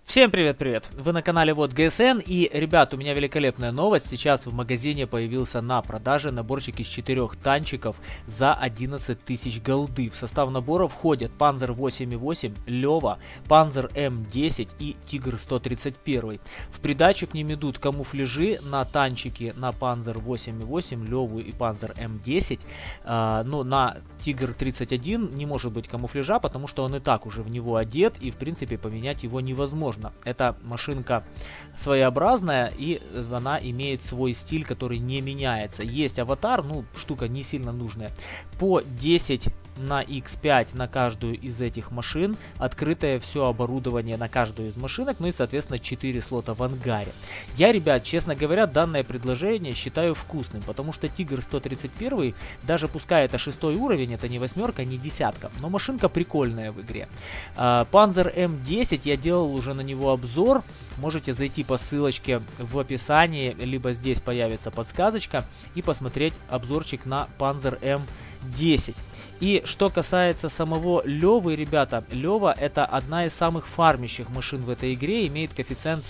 Всем привет-привет! Вы на канале Вот ГСН, и, ребят, у меня великолепная новость. Сейчас в магазине появился на продаже наборчик из 4 танчиков за 11 тысяч голды. В состав набора входят Panzer 8.8, Лева, Panzer М10 и Тигр 131. В придачу к ним идут камуфляжи на танчики на Panzer 8.8, Леву и Panzer М10. Но на Тигр 31 не может быть камуфляжа, потому что он и так уже в него одет, и в принципе поменять его невозможно. Эта машинка своеобразная, и она имеет свой стиль, который не меняется. Есть аватар, ну, штука не сильно нужная. По 10 на X5 на каждую из этих машин, открытое все оборудование на каждую из машинок, ну и, соответственно, 4 слота в ангаре. Я, ребят, честно говоря, данное предложение считаю вкусным, потому что Тигр 131, даже пускай это 6 уровень, это не 8, не 10, но машинка прикольная в игре. Panzer М10, я делал уже на него обзор, можете зайти по ссылочке в описании, либо здесь появится подсказочка, и посмотреть обзорчик на Panzer М10. И что касается самого Левы, ребята, Лева это одна из самых фармящих машин в этой игре, имеет коэффициент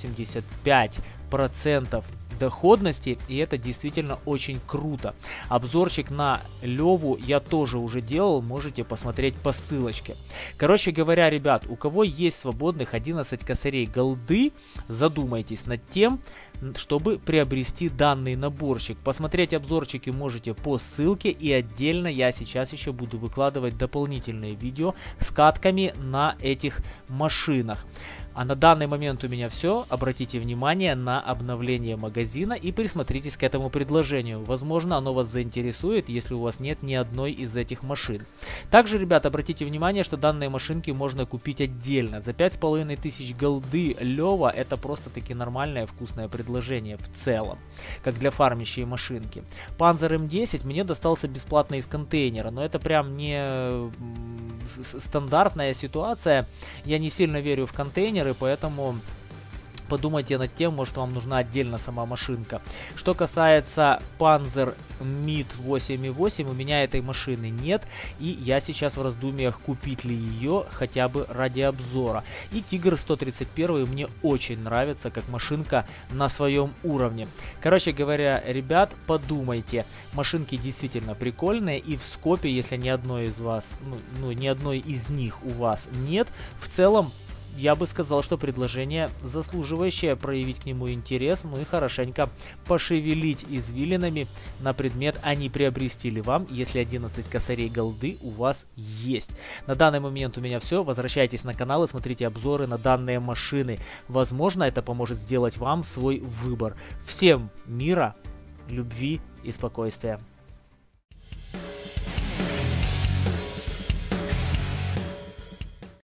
185% доходности, и это действительно очень круто. Обзорчик на Леву я тоже уже делал, можете посмотреть по ссылочке. Короче говоря, ребят, у кого есть свободных 11 косарей голды, задумайтесь над тем, чтобы приобрести данный наборчик. Посмотреть обзорчики можете по ссылке, и отдельно я сейчас еще буду выкладывать дополнительные видео с катками на этих машинах. А на данный момент у меня все. Обратите внимание на обновление магазина и присмотритесь к этому предложению. Возможно, оно вас заинтересует, если у вас нет ни одной из этих машин. Также, ребят, обратите внимание, что данные машинки можно купить отдельно. За 5500 голды Лева это просто-таки нормальное вкусное предложение в целом, как для фармящей машинки. Panzer М10 мне достался бесплатно из контейнера, но это прям не стандартная ситуация. Я не сильно верю в контейнеры, поэтому подумайте над тем, может вам нужна отдельно сама машинка. Что касается Panzer Mid 8.8, у меня этой машины нет, и я сейчас в раздумьях, купить ли ее хотя бы ради обзора. И Тигр 131 мне очень нравится как машинка на своем уровне. Короче говоря, ребят, подумайте, машинки действительно прикольные, и в скопе, если ни одной из вас, ни одной из них у вас нет, в целом я бы сказал, что предложение заслуживающее проявить к нему интерес, ну и хорошенько пошевелить извилинами на предмет, а не приобрести ли вам, если 11 косарей голды у вас есть. На данный момент у меня все. Возвращайтесь на канал и смотрите обзоры на данные машины. Возможно, это поможет сделать вам свой выбор. Всем мира, любви и спокойствия.